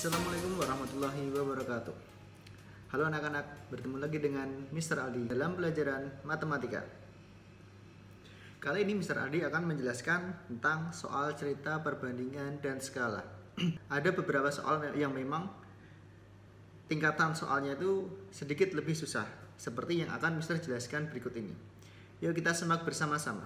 Assalamualaikum warahmatullahi wabarakatuh. Halo anak-anak, bertemu lagi dengan Mr. Aldi dalam pelajaran matematika. Kali ini Mr. Aldi akan menjelaskan tentang soal cerita perbandingan dan skala. Ada beberapa soal yang memang tingkatan soalnya itu sedikit lebih susah, seperti yang akan Mr. jelaskan berikut ini. Yuk kita simak bersama-sama.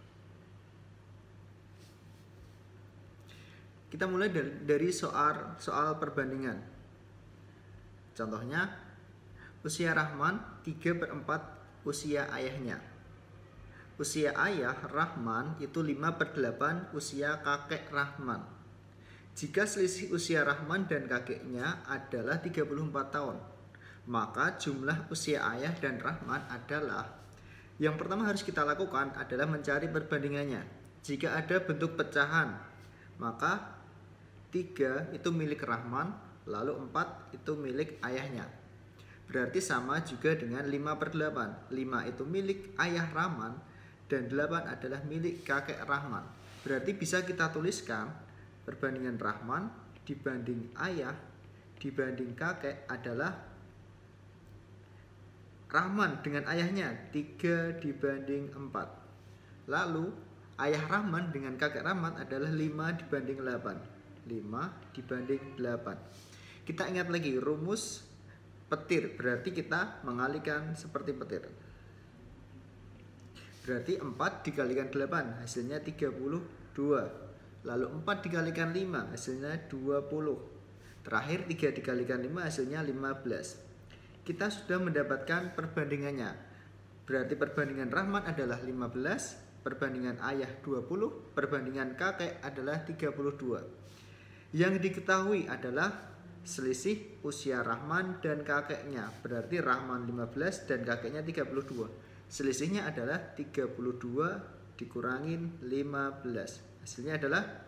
Kita mulai dari soal perbandingan. Contohnya, usia Rahman 3/4 usia ayahnya. Usia ayah Rahman itu 5/8 usia kakek Rahman. Jika selisih usia Rahman dan kakeknya adalah 34 tahun, maka jumlah usia ayah dan Rahman adalah. Yang pertama harus kita lakukan adalah mencari perbandingannya. Jika ada bentuk pecahan, maka 3 itu milik Rahman, lalu 4 itu milik ayahnya. Berarti sama juga dengan 5/8. 5 itu milik ayah Rahman dan 8 adalah milik kakek Rahman. Berarti bisa kita tuliskan perbandingan Rahman dibanding ayah dibanding kakek adalah Rahman dengan ayahnya 3/4. Lalu ayah Rahman dengan kakek Rahman adalah 5/8. 5/8. Kita ingat lagi rumus petir, berarti kita mengalihkan seperti petir. Berarti 4 dikalikan 8 hasilnya 32. Lalu 4 dikalikan 5 hasilnya 20. Terakhir 3 dikalikan 5 hasilnya 15. Kita sudah mendapatkan perbandingannya. Berarti perbandingan Rahman adalah 15, perbandingan ayah 20, perbandingan kakek adalah 32. Yang diketahui adalah selisih usia Rahman dan kakeknya. Berarti Rahman 15 dan kakeknya 32. Selisihnya adalah 32 dikurangin 15. Hasilnya adalah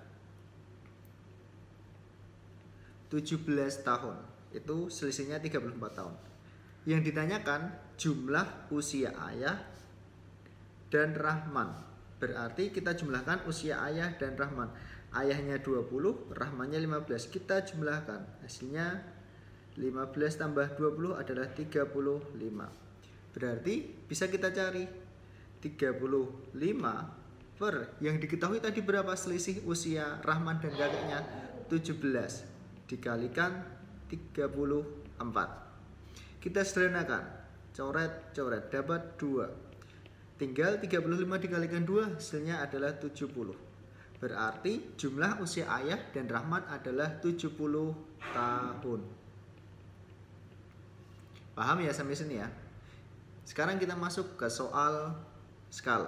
17 tahun. Itu selisihnya 34 tahun. Yang ditanyakan jumlah usia ayah dan Rahman. Berarti kita jumlahkan usia ayah dan Rahman. Ayahnya 20, Rahmannya 15. Kita jumlahkan. Hasilnya 15 tambah 20 adalah 35. Berarti bisa kita cari 35 per yang diketahui tadi berapa selisih usia Rahman dan kakeknya? 17 dikalikan 34. Kita sederhanakan. Coret-coret dapat 2. Tinggal 35 dikalikan 2 hasilnya adalah 70. Berarti jumlah usia ayah dan Rahman adalah 70 tahun. Paham ya sampai sini ya? Sekarang kita masuk ke soal skala.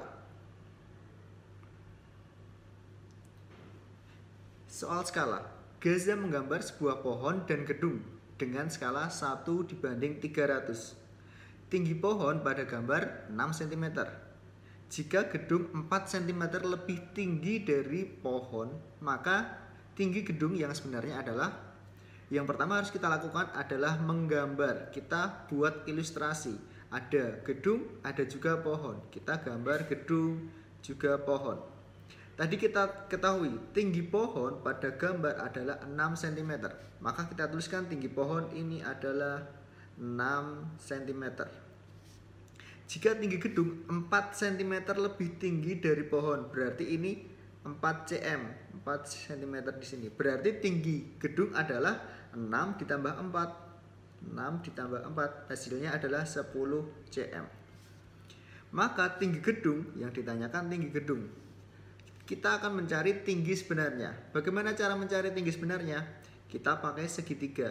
Soal skala. Gaza menggambar sebuah pohon dan gedung dengan skala 1/300. Tinggi pohon pada gambar 6 cm. Jika gedung 4 cm lebih tinggi dari pohon, maka tinggi gedung yang sebenarnya adalah, yang pertama harus kita lakukan adalah menggambar. Kita buat ilustrasi. Ada gedung, ada juga pohon. Kita gambar gedung, juga pohon. Tadi kita ketahui tinggi pohon pada gambar adalah 6 cm. Maka kita tuliskan tinggi pohon ini adalah 6 cm. Jika tinggi gedung 4 cm lebih tinggi dari pohon, berarti ini 4 cm, 4 cm di sini. Berarti tinggi gedung adalah 6 ditambah 4. 6 ditambah 4 hasilnya adalah 10 cm. Maka tinggi gedung yang ditanyakan tinggi gedung. Kita akan mencari tinggi sebenarnya. Bagaimana cara mencari tinggi sebenarnya? Kita pakai segitiga.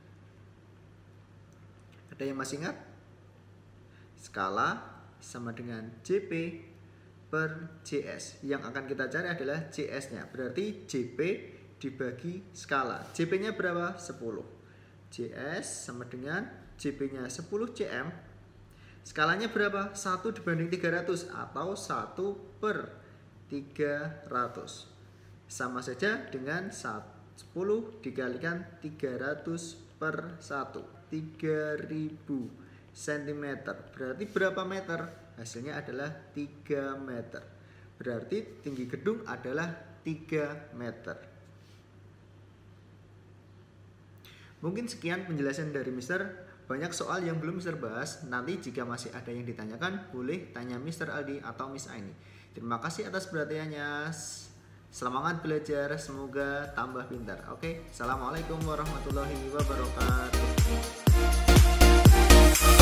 Ada yang masih ingat? Skala sama dengan JP per JS. Yang akan kita cari adalah JS-nya. Berarti JP dibagi skala. JP-nya berapa? 10. JS sama dengan JP-nya 10 cm. Skalanya berapa? 1/300 atau 1/300. Sama saja dengan 10 dikalikan 300 per 1. 3000 cm. Berarti berapa meter? Hasilnya adalah 3 meter. Berarti tinggi gedung adalah 3 meter. Mungkin sekian penjelasan dari Mister. Banyak soal yang belum Mister bahas. Nanti jika masih ada yang ditanyakan, boleh tanya Mister Aldi atau Miss Aini. Terima kasih atas perhatiannya. Semangat belajar, semoga tambah pintar. Oke, assalamualaikum warahmatullahi wabarakatuh.